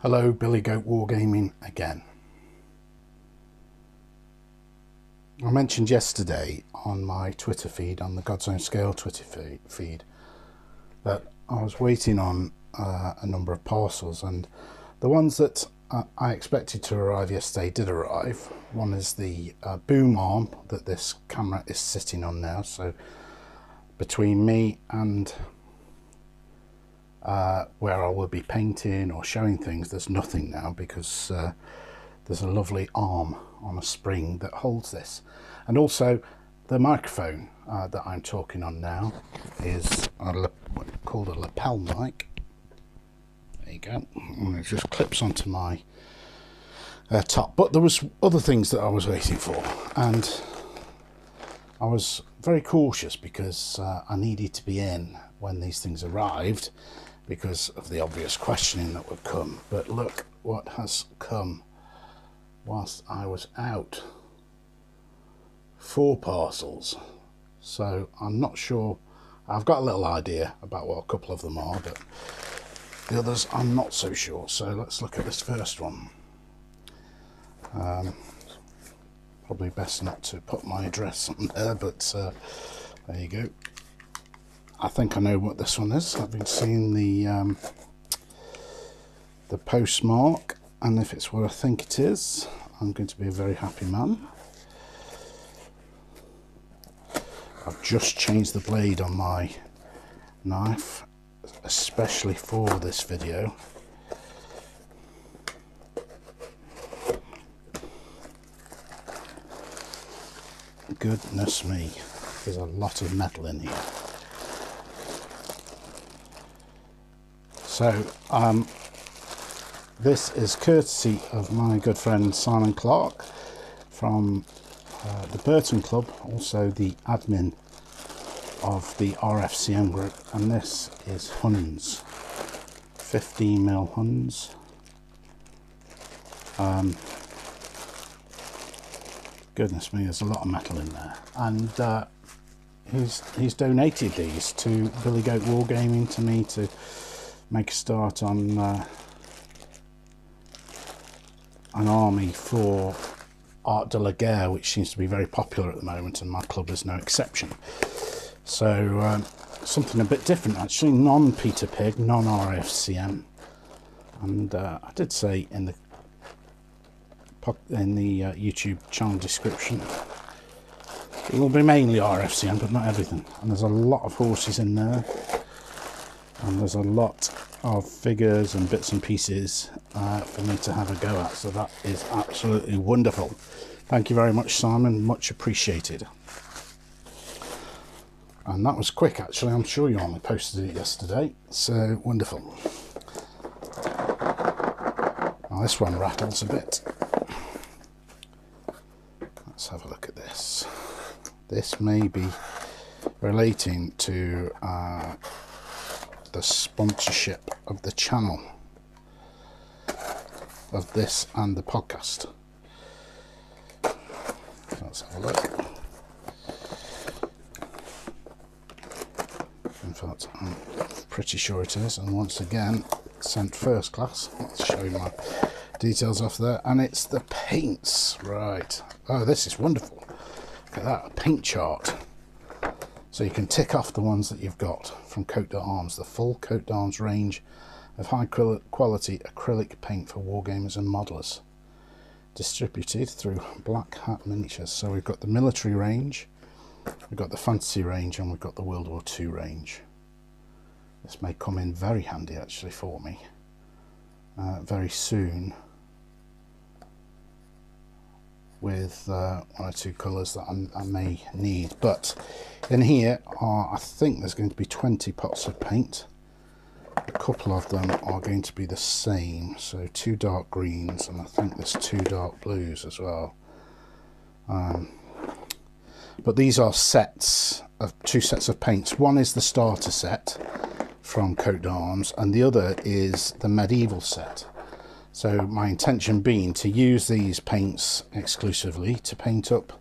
Hello, Billy Goat Wargaming again. I mentioned yesterday on my Twitter feed, on the God's Own Scale Twitter feed, that I was waiting on a number of parcels, and the ones that I expected to arrive yesterday did arrive. One is the boom arm that this camera is sitting on now, so between me and where I will be painting or showing things, there's nothing now, because there's a lovely arm on a spring that holds this. And also the microphone that I'm talking on now is called a lapel mic. There you go, and it just clips onto my top. But there was other things that I was waiting for, and I was very cautious because I needed to be in when these things arrived, because of the obvious questioning that would come. But look what has come whilst I was out. 4 parcels. So I'm not sure. I've got a little idea about what a couple of them are, but the others I'm not so sure. So let's look at this first one. Probably best not to put my address on there, but there you go. I think I know what this one is. I've been seeing the postmark, and if it's what I think it is, I'm going to be a very happy man. I've just changed the blade on my knife, especially for this video. Goodness me, there's a lot of metal in here. So this is courtesy of my good friend Simon Clark from the Burton Club, also the admin of the RFCM group, and this is Huns, 15mm Huns. Goodness me, there's a lot of metal in there, and he's donated these to Billy Goat Wargaming to me to make a start on an army for Art de la Guerre, which seems to be very popular at the moment, and my club is no exception. So something a bit different, actually, non-Peter Pig, non-RFCM. And I did say in the YouTube channel description it will be mainly RFCM, but not everything. And there's a lot of horses in there, and there's a lot of figures and bits and pieces for me to have a go at, so that is absolutely wonderful. Thank you very much, Simon, much appreciated. And that was quick, actually. I'm sure you only posted it yesterday, so wonderful. Now this one rattles a bit. Let's have a look at this. This may be relating to the sponsorship of the channel, of this and the podcast. Let's have a look. In fact, I'm pretty sure it is, and once again sent first class. Let's show you my details off there, and it's the paints. Right, oh, this is wonderful. Look at that, a paint chart. So you can tick off the ones that you've got from Coat d'Arms, the full Coat d'Arms range of high quality acrylic paint for wargamers and modelers, distributed through Black Hat Miniatures. So we've got the military range, we've got the fantasy range, and we've got the World War II range. This may come in very handy, actually, for me very soon, with 1 or 2 colours that I may need. But in here I think there's going to be 20 pots of paint. A couple of them are going to be the same, so 2 dark greens, and I think there's 2 dark blues as well. But these are sets of 2 sets of paints. One is the starter set from Coat d'Arms, and the other is the medieval set. So my intention being to use these paints exclusively to paint up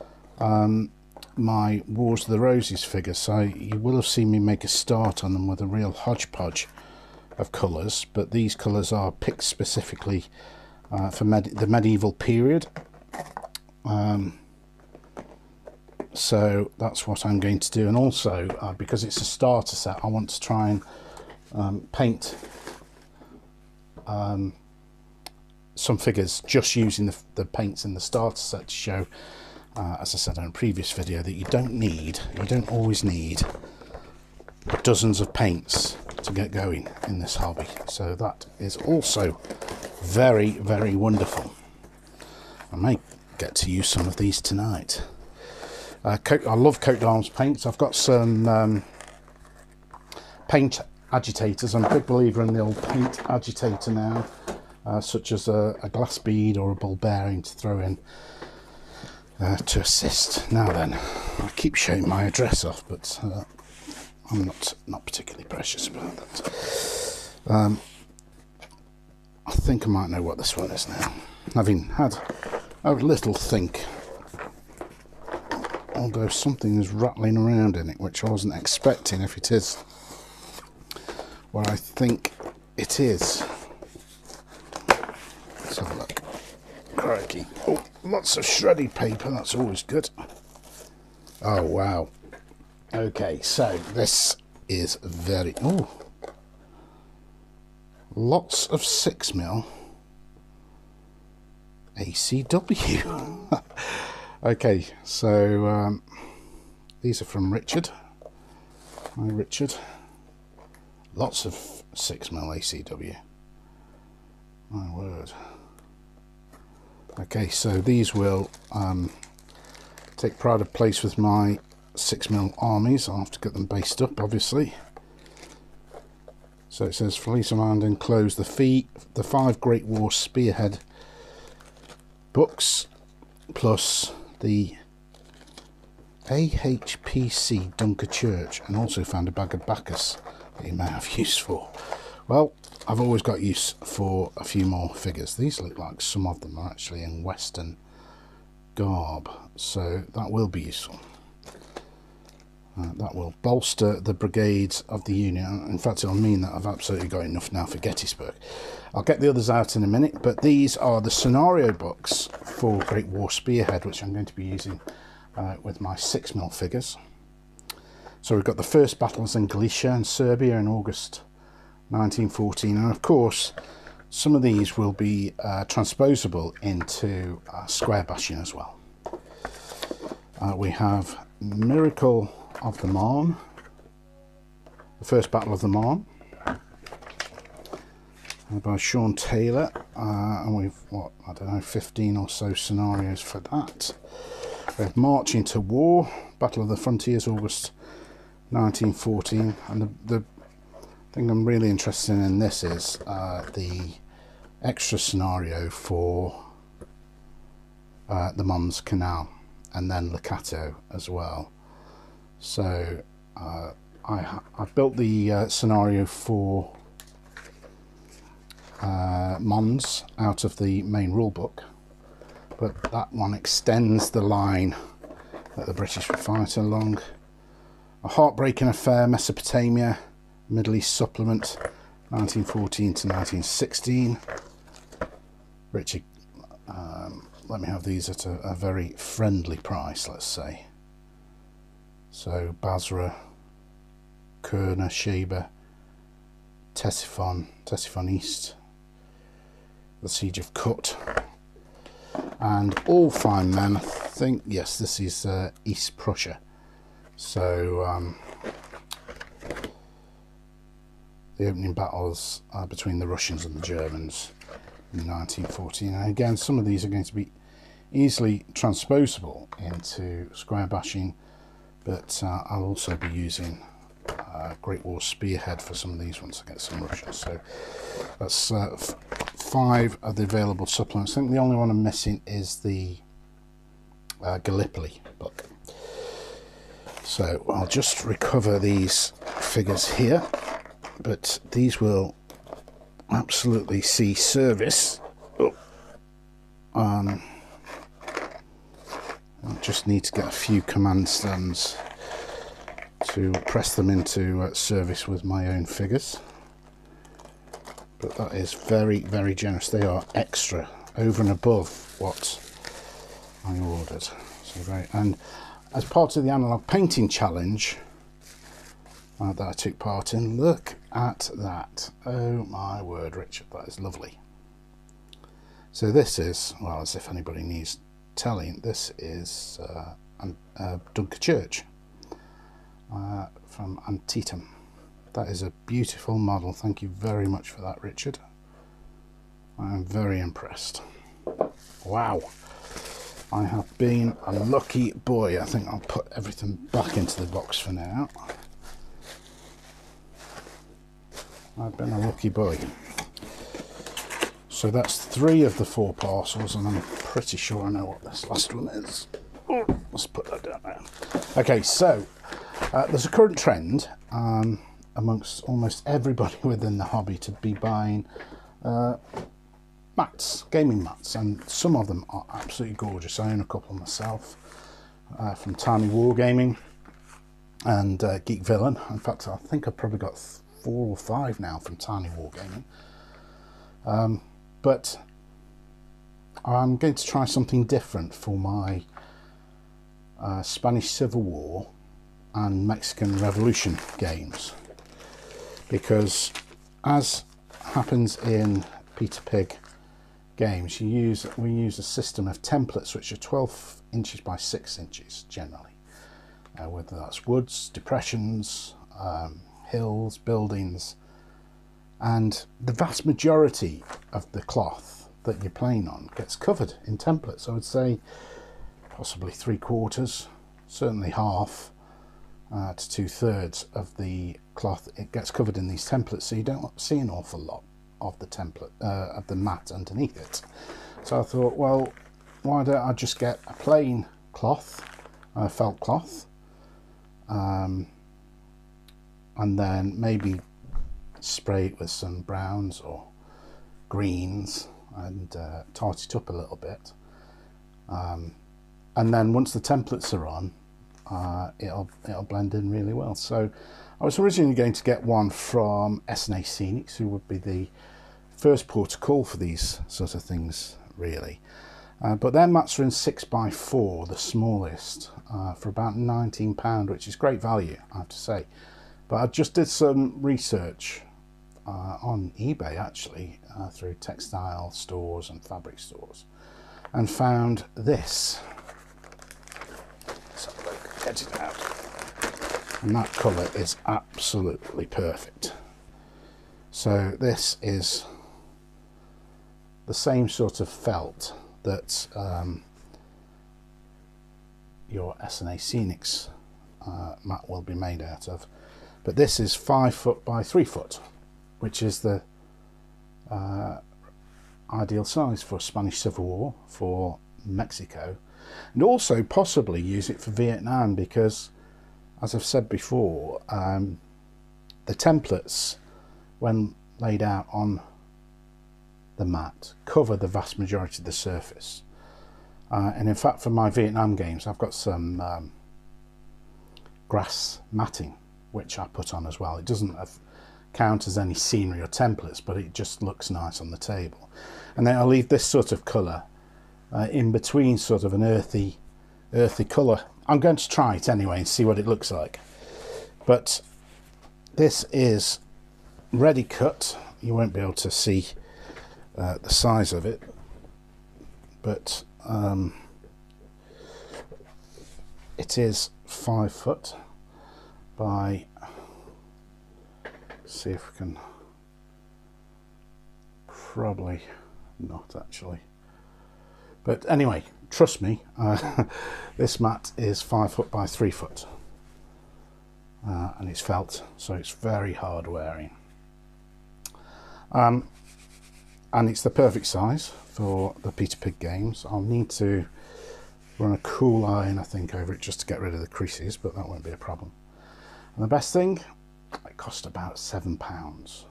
my Wars of the Roses figures. So you will have seen me make a start on them with a real hodgepodge of colours, but these colours are picked specifically for the medieval period. So that's what I'm going to do, and also because it's a starter set, I want to try and paint some figures just using the paints in the starter set to show, as I said in a previous video, that you don't always need dozens of paints to get going in this hobby. So that is also very, very wonderful. I may get to use some of these tonight. I love Coat d'Arms paints. I've got some paint agitators. I'm a big believer in the old paint agitator now, such as a glass bead or a ball bearing to throw in to assist. Now then, I keep showing my address off, but I'm not particularly precious about that. I think I might know what this one is now, having had a little think, although something is rattling around in it which I wasn't expecting, if it is what I think it is. Let's have a look. Crikey. Oh, lots of shredded paper, that's always good. Oh wow. Okay, so this is very... oh, lots of 6mm ACW. Okay, so these are from Richard. Hi Richard. Lots of 6mm ACW. My word. Okay, so these will take pride of place with my 6mm armies. I'll have to get them based up, obviously. So it says Fleece around and enclose the 5 Great War Spearhead books, plus the AHPC Dunker Church, and also found a bag of Bacchus that you may have use for. Well, I've always got use for a few more figures. These look like some of them are actually in Western garb, so that will be useful. That will bolster the brigades of the Union. In fact, it'll mean that I've absolutely got enough now for Gettysburg. I'll get the others out in a minute, but these are the scenario books for Great War Spearhead, which I'm going to be using with my 6mm figures. So we've got the first battles in Galicia and Serbia in August 1914, and of course some of these will be transposable into square bashing as well. We have Miracle of the Marne, the first Battle of the Marne, by Sean Taylor, and we've, what, I don't know, 15 or so scenarios for that. We have March into War, Battle of the Frontiers, August 1914, and the thing I'm really interested in this is the extra scenario for the Mons Canal, and then Leccato as well. So I built the scenario for Mons out of the main rule book, but that one extends the line that the British would fight along. A Heartbreaking Affair, Mesopotamia, Middle East Supplement, 1914 to 1916. Richard, let me have these at a very friendly price, let's say. So Basra, Kurna, Sheba, Ctesiphon East, the Siege of Kut, and All Fine Men. I think, yes, this is East Prussia. So the opening battles between the Russians and the Germans in 1914. And again, some of these are going to be easily transposable into square bashing, but I'll also be using Great War Spearhead for some of these once I get some Russians. So that's 5 of the available supplements. I think the only one I'm missing is the Gallipoli book. So I'll just recover these figures here, but these will absolutely see service. I just need to get a few command stands to press them into service with my own figures. but that is very, very generous. They are extra, over and above what I ordered. So and as part of the Analog Painting Challenge that I took part in, look at that. Oh my word, Richard, that is lovely. So this is, well, as if anybody needs telling, this is Dunker Church from Antietam. That is a beautiful model. Thank you very much for that, Richard. I am very impressed. Wow, I have been a lucky boy. I think I'll put everything back into the box for now. I've been a lucky boy. So that's 3 of the 4 parcels, and I'm pretty sure I know what this last one is. Let's put that down there. Okay, so there's a current trend amongst almost everybody within the hobby to be buying mats, gaming mats, and some of them are absolutely gorgeous. I own a couple myself from Tiny Wargaming and Geek Villain. In fact, I think I've probably got 4 or 5 now from Tiny Wargaming. But I'm going to try something different for my Spanish Civil War and Mexican Revolution games, because as happens in Peter Pig games, we use a system of templates which are 12 inches by 6 inches generally, whether that's woods, depressions, hills, buildings, and the vast majority of the cloth that you're playing on gets covered in templates. I would say possibly 3/4, certainly half to 2/3 of the cloth, it gets covered in these templates, so you don't see an awful lot of the template of the mat underneath it. So I thought, well, why don't I just get a plain cloth, felt cloth, and then maybe spray it with some browns or greens and tart it up a little bit, and then once the templates are on, it'll blend in really well. So I was originally going to get one from S&A Scenics, who would be the first port of call for these sort of things really, but their mats are in 6x4, the smallest, for about £19, which is great value, I have to say. But I just did some research on eBay actually, through textile stores and fabric stores, and found this. Let's have a look, get it out. And that colour is absolutely perfect. So this is the same sort of felt that your S&A Scenics mat will be made out of, but this is 5 foot by 3 foot, which is the ideal size for Spanish Civil War, for Mexico, and also possibly use it for Vietnam, because as I've said before, the templates when laid out on the mat cover the vast majority of the surface, and in fact for my Vietnam games I've got some grass matting which I put on as well. It doesn't count as any scenery or templates, but it just looks nice on the table. And then I'll leave this sort of colour in between, sort of an earthy colour. I'm going to try it anyway and see what it looks like. But this is ready cut. You won't be able to see the size of it, but it is 5 foot by, see if we can, probably not actually, but anyway, trust me, this mat is 5 foot by 3 foot, and it's felt, so it's very hard wearing, and it's the perfect size for the Peter Pig games. I'll need to run a cool iron, I think, over it just to get rid of the creases, but that won't be a problem. And the best thing, it cost about £7, £7,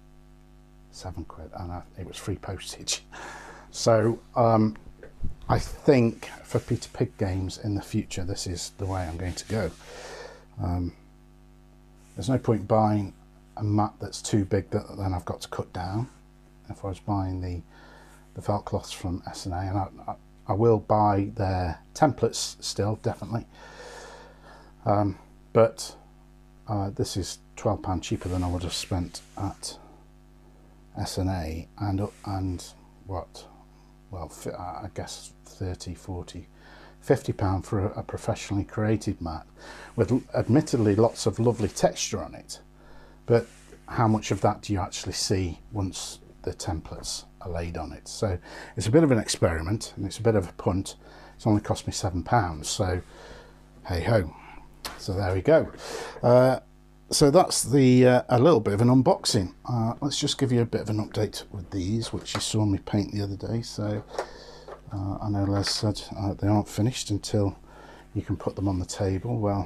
and it was free postage. So I think for Peter Pig games in the future, this is the way I'm going to go. There's no point buying a mat that's too big that then I've got to cut down, if I was buying the felt cloths from S&A, and I will buy their templates still, definitely. But this is £12 cheaper than I would have spent at S&A, and what, well, I guess 30, 40, £50 for a professionally created mat with admittedly lots of lovely texture on it, but how much of that do you actually see once the templates are laid on it? So it's a bit of an experiment, and it's a bit of a punt. It's only cost me £7, so hey ho. So there we go. So that's the a little bit of an unboxing. Let's just give you a bit of an update with these, which you saw me paint the other day. So I know Les said they aren't finished until you can put them on the table. Well,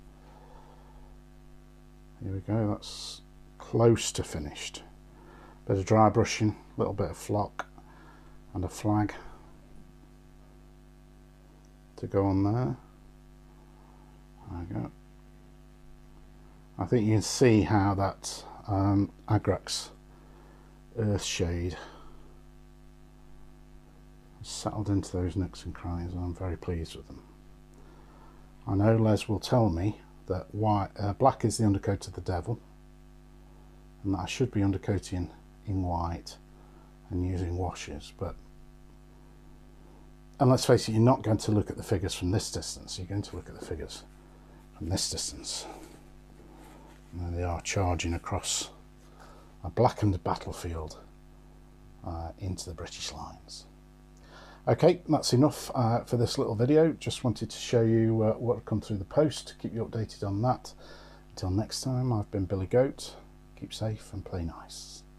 here we go. That's close to finished. Bit of dry brushing, a little bit of flock, and a flag to go on there. There we go. I think you can see how that Agrax earth shade settled into those nooks and crannies, and I'm very pleased with them. I know Les will tell me that black is the undercoat of the devil, and that I should be undercoating in white and using washes, and let's face it, you're not going to look at the figures from this distance, you're going to look at the figures from this distance. And there they are, charging across a blackened battlefield into the British lines. Okay, that's enough for this little video. Just wanted to show you what come through the post, keep you updated on that. Until next time, I've been Billy Goat. Keep safe and play nice.